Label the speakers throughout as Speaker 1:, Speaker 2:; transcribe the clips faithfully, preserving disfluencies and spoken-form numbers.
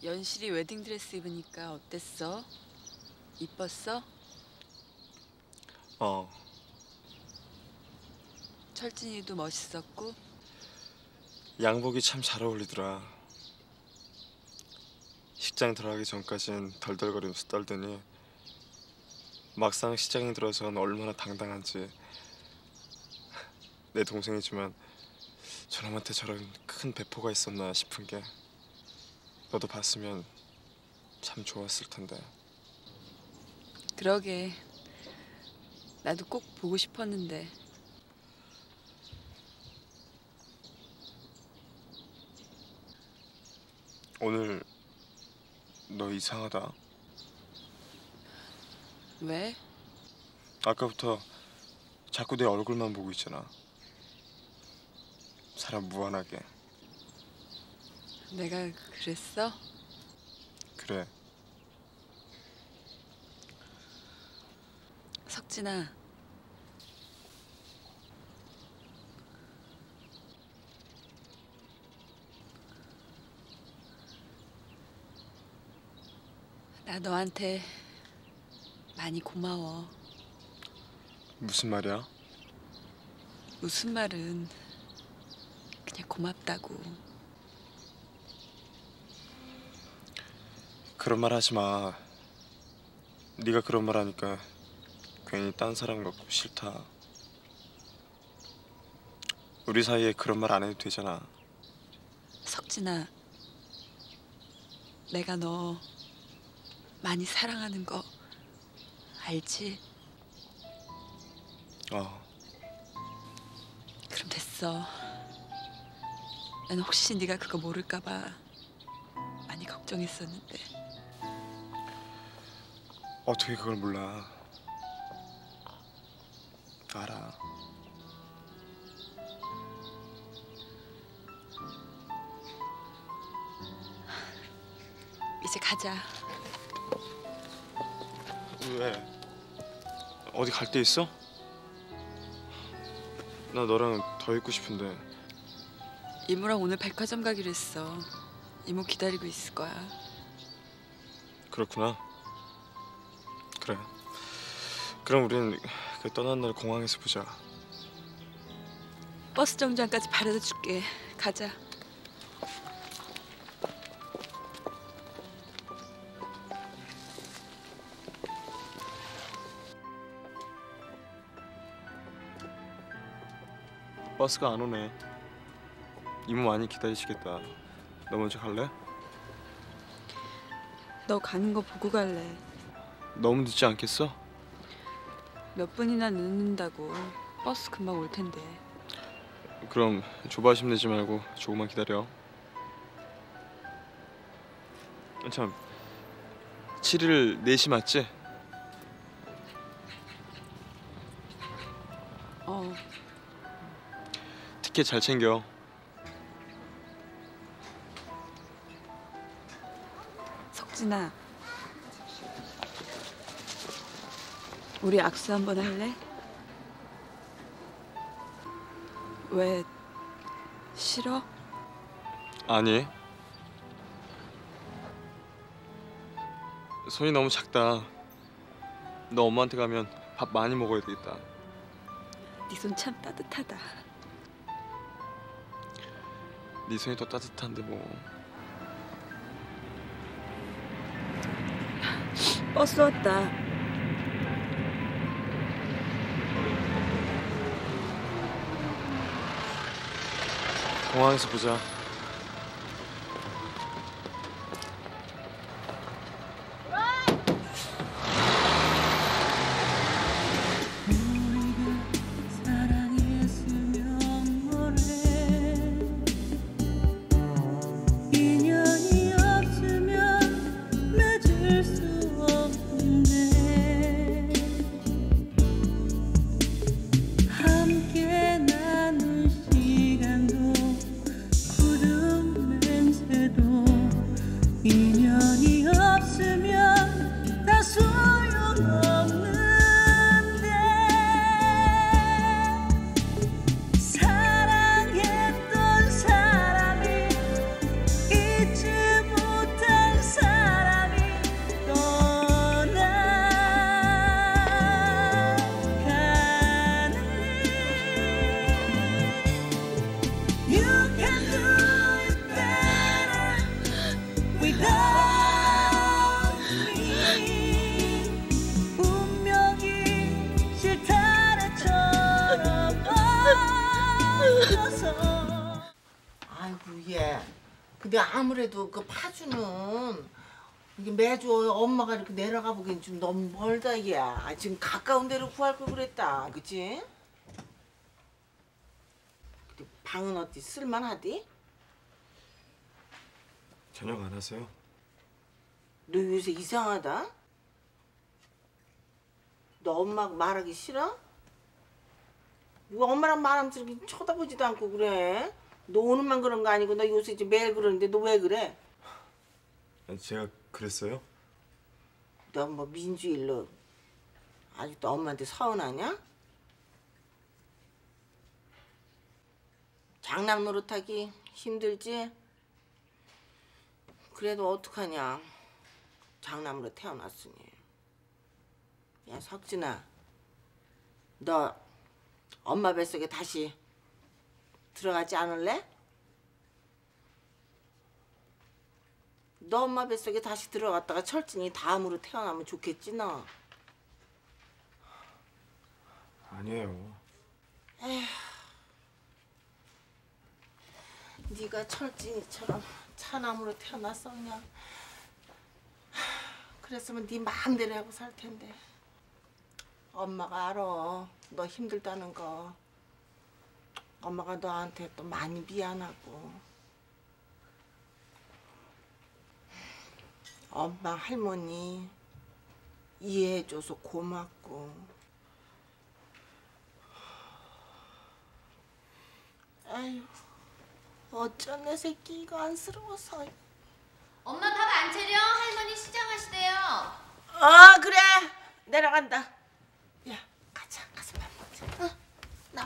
Speaker 1: 연실이 웨딩드레스 입으니까 어땠어? 이뻤어?
Speaker 2: 어.
Speaker 1: 철진이도 멋있었고?
Speaker 2: 양복이 참 잘 어울리더라. 식장 들어가기 전까진 덜덜거리면서 떨더니 막상 시장에 들어선 얼마나 당당한지. 내 동생이지만 저놈한테 저런 큰 배포가 있었나 싶은 게 너도 봤으면 참 좋았을 텐데.
Speaker 1: 그러게. 나도 꼭 보고 싶었는데.
Speaker 2: 오늘 너 이상하다.
Speaker 1: 왜?
Speaker 2: 아까부터 자꾸 내 얼굴만 보고 있잖아. 사람 무한하게.
Speaker 1: 내가 그랬어?
Speaker 2: 그래.
Speaker 1: 석진아. 나 너한테 많이 고마워.
Speaker 2: 무슨 말이야?
Speaker 1: 무슨 말은 그냥 고맙다고.
Speaker 2: 그런 말 하지 마. 네가 그런 말 하니까 괜히 딴 사람 같고 싫다. 우리 사이에 그런 말 안 해도 되잖아.
Speaker 1: 석진아, 내가 너 많이 사랑하는 거 알지?
Speaker 2: 어.
Speaker 1: 그럼 됐어. 난 혹시 네가 그거 모를까 봐 많이 걱정했었는데.
Speaker 2: 어떻게 그걸 몰라. 알아.
Speaker 1: 이제 가자.
Speaker 2: 왜? 어디 갈 데 있어? 나 너랑 더 있고 싶은데.
Speaker 1: 이모랑 오늘 백화점 가기로 했어. 이모 기다리고 있을 거야.
Speaker 2: 그렇구나. 그래. 그럼 우린 그 떠난 날 공항에서 보자.
Speaker 1: 버스 정류장까지 바래다 줄게. 가자.
Speaker 2: 버스가 안 오네. 이모 많이 기다리시겠다. 너 먼저 갈래?
Speaker 1: 너 가는 거 보고 갈래.
Speaker 2: 너무 늦지 않겠어?
Speaker 1: 몇 분이나 늦는다고. 버스 금방 올 텐데.
Speaker 2: 그럼 조바심 내지 말고 조금만 기다려. 참, 칠 일 네 시 맞지?
Speaker 1: 어.
Speaker 2: 티켓 잘 챙겨.
Speaker 1: 석진아, 우리 악수 한번 할래? 왜 싫어?
Speaker 2: 아니. 손이 너무 작다. 너 엄마한테 가면 밥 많이 먹어야 되겠다.
Speaker 1: 네 손 참 따뜻하다.
Speaker 2: 네 손이 더 따뜻한데 뭐.
Speaker 1: 버스 왔다.
Speaker 2: 공항에서 보자.
Speaker 3: 인연이 없으면 다 소용없는데 사랑했던 사람이 잊지 못할
Speaker 4: 얘. 근데 아무래도 그 파주는 이게 매주 엄마가 이렇게 내려가 보기엔 좀 너무 멀다 얘. 아, 지금 가까운 데로 구할 걸 그랬다, 그치? 근데 방은 어디 쓸만하디?
Speaker 2: 저녁 안 하세요?
Speaker 4: 너 요새 이상하다? 너 엄마가 말하기 싫어? 왜 엄마랑 말하면 저렇게 쳐다보지도 않고 그래? 너 오늘만 그런 거 아니고 너 요새 이제 매일 그러는데 너 왜 그래?
Speaker 2: 아니, 제가 그랬어요?
Speaker 4: 너 뭐 민주일로 아직도 엄마한테 서운하냐? 장남 노릇하기 힘들지? 그래도 어떡하냐. 장남으로 태어났으니. 야 석진아, 너 엄마 뱃속에 다시 들어가지 않을래? 너 엄마 뱃속에 다시 들어갔다가 철진이 다음으로 태어나면 좋겠지 너.
Speaker 2: 아니에요.
Speaker 4: 에휴, 네가 철진이처럼 차남으로 태어났어 그냥. 그랬으면 네 마음대로 하고 살 텐데. 엄마가 알아 너 힘들다는 거. 엄마가 너한테 또 많이 미안하고. 엄마 할머니 이해해줘서 고맙고. 아유 어쩜 내 새끼 이거 안쓰러워서.
Speaker 5: 엄마 밥 안 차려? 할머니 시장하시대요.
Speaker 4: 어 그래 내려간다. 야 가자 가서 밥 먹자. 어 나와.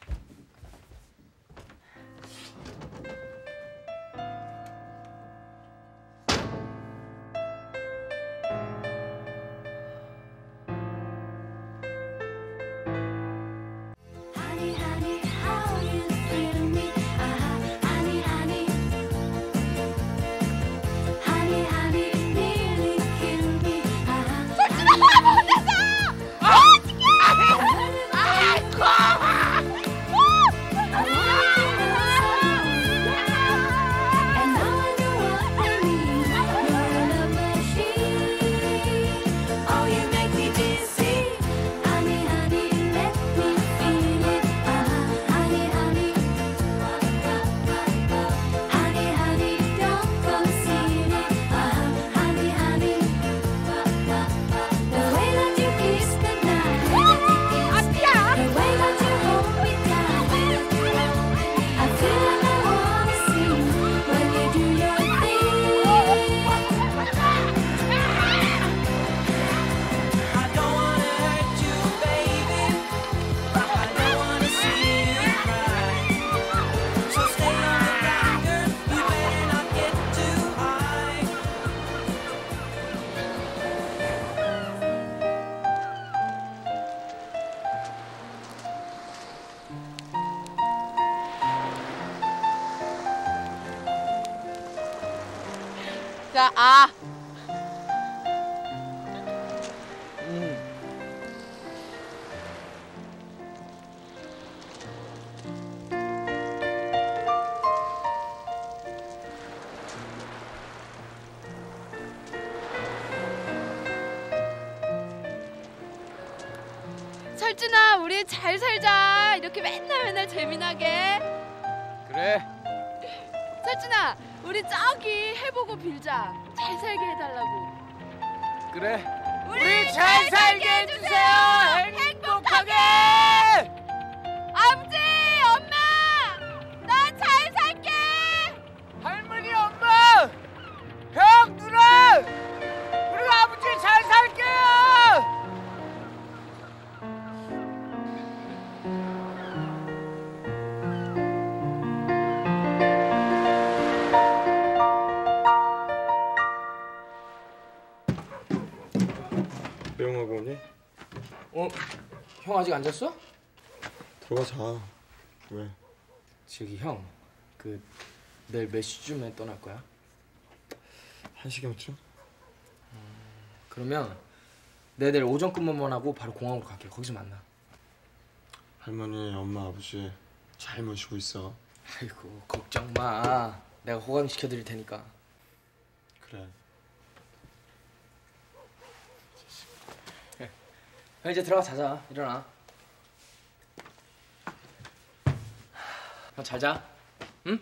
Speaker 3: Honey, honey, how you thrill me? Uh-huh. Honey, honey, honey, honey, nearly kill me. Uh-huh. And now I know what I need. You're a love machine. Oh, you make me dizzy. Honey, honey, let me feel it. Uh-huh. Honey, honey, honey, honey, don't conceal it. Uh-huh. Honey, honey, the way that you kiss the night, the way that you hold me tight, I feel like I wanna sing when you do your thing.
Speaker 6: I don't wanna hurt you, baby. I don't wanna see you cry. So stay on the ground, girl. You better not get too high.
Speaker 1: 자, 아.
Speaker 7: 철준아, 우리 잘 살자. 이렇게 맨날 맨날 재미나게.
Speaker 8: 그래.
Speaker 7: 철준아, 우리 저기 해보고 빌자. 잘 살게 해달라고.
Speaker 8: 그래.
Speaker 7: 우리
Speaker 8: 잘 살게 해주세요. 행복하게.
Speaker 7: 아버지, 엄마, 나 잘 살게.
Speaker 8: 할머니, 엄마, 형, 누나, 우리 아버지 잘 살게요.
Speaker 2: 배영하고 오니?
Speaker 8: 어? 형 아직 안 잤어?
Speaker 2: 들어가 자. 왜?
Speaker 8: 저기 형, 그 내일 몇 시쯤에 떠날 거야?
Speaker 2: 한 시경쯤?
Speaker 8: 그러면 내 내일 오전 근무만 하고 바로 공항으로 갈게. 거기서 만나.
Speaker 2: 할머니, 엄마, 아버지 잘 모시고 있어.
Speaker 8: 아이고 걱정 마. 내가 호강시켜 드릴 테니까.
Speaker 2: 그래.
Speaker 8: 형 이제 들어가 자자. 일어나. 형 잘 자. 응?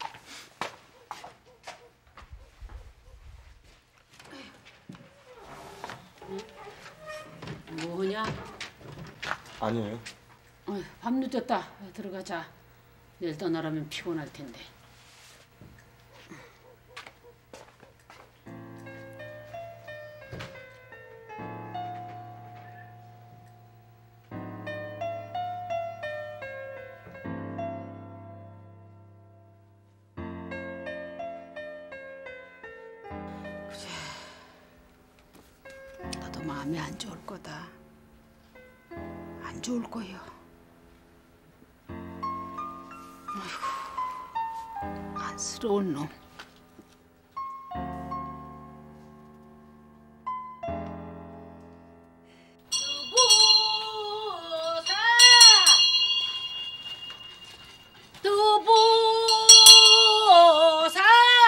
Speaker 9: 뭐냐?
Speaker 2: 아니에요.
Speaker 9: 어이, 밤 늦었다. 들어가자. 내일 떠나려면 피곤할 텐데. 너도 마음이 안 좋을 거다. 안 좋을 거요. 아이고, 안쓰러운 놈. 두부사!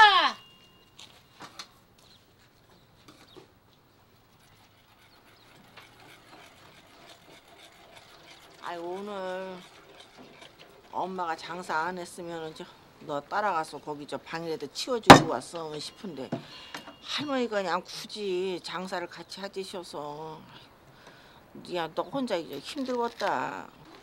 Speaker 4: 아이 오늘 엄마가 장사 안 했으면 너 따라가서 거기 저 방이라도 치워주고 왔어 싶은데 할머니가 그냥 굳이 장사를 같이 하시셔서 야 너 혼자 이제 힘들었다.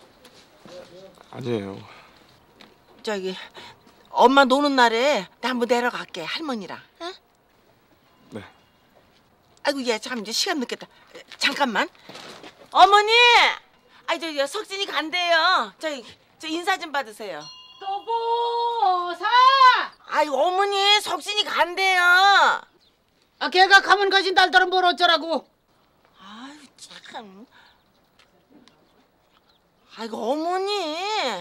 Speaker 2: 아니에요.
Speaker 4: 저기 엄마 노는 날에 나 한번 내려갈게 할머니랑. 응?
Speaker 2: 네.
Speaker 4: 아이고 얘 참 이제 시간 늦겠다. 잠깐만. 어머니. 아이 저 석진이 간대요. 저기 저 인사 좀 받으세요.
Speaker 9: 두부사!
Speaker 4: 아이 어머니 석진이 간대요.
Speaker 9: 아, 걔가 가면 가진 달달은 뭘 어쩌라고?
Speaker 4: 아유 참. 아이고 어머니.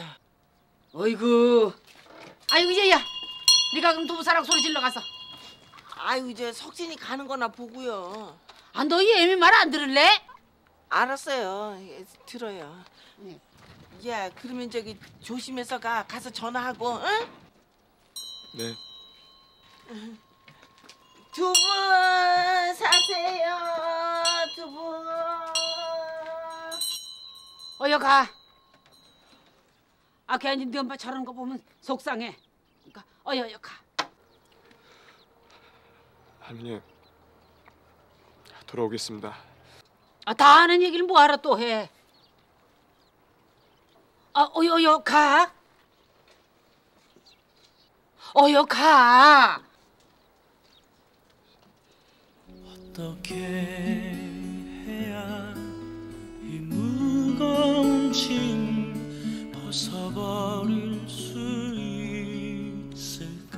Speaker 9: 어이구. 아이고 얘야. 네가 그럼 두부사랑 소리 질러 가서.
Speaker 4: 아유 이제 석진이 가는 거나 보고요.
Speaker 9: 아, 너 이 애미 말 안 들을래?
Speaker 4: 알았어요. 예, 들어요.
Speaker 9: 네.
Speaker 4: 야 그러면 저기 조심해서 가. 가서 전화하고. 응?
Speaker 2: 네.
Speaker 4: 두부 사세요. 두부.
Speaker 9: 어여 가. 아, 괜히 네 엄마 저러는 거 보면 속상해. 그러니까 어여 어여 가.
Speaker 2: 할머니 돌아오겠습니다.
Speaker 9: 아, 다 아는 얘기를 뭐하러 또 해. 아, 어여 어여 가. 어여 가.
Speaker 6: 어떻게 해야 이 무거운 짐 벗어버릴 수 있을까?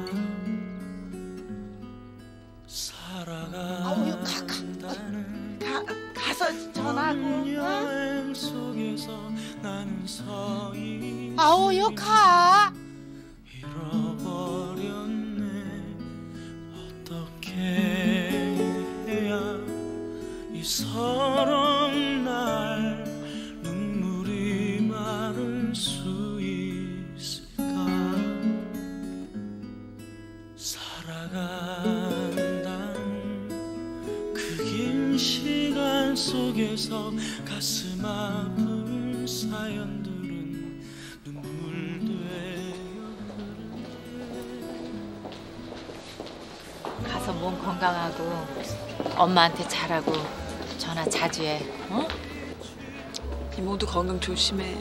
Speaker 6: 살아간다는
Speaker 4: 가, 가서 전화하고. 응?
Speaker 6: 여행 속에서 나는 서 있어
Speaker 9: 아, 어여 가.
Speaker 6: 잃어버렸네. 어떻게 해야 이 서러운 날 눈물이 마를 수 있을까? 살아간다는 그 긴 시간 속에서 가슴 아픈 사연들은 눈물 되어
Speaker 10: 가서 몸 건강하고 엄마한테 잘하고 전화 자주 해. 어?
Speaker 1: 이모도 건강 조심해.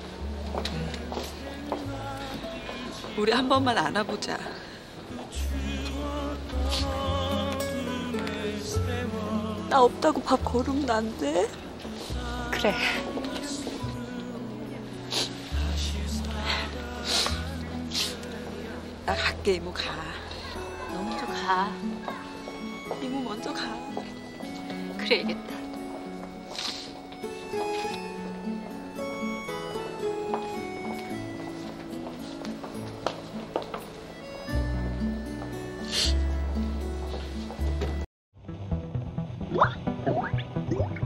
Speaker 1: 우리 한 번만 안아보자. 나 없다고 밥 거르면 안 돼?
Speaker 10: 그래.
Speaker 1: 나 갈게. 이모 가.
Speaker 10: 너 먼저 가.
Speaker 1: 이모 먼저 가.
Speaker 10: 그래야겠다.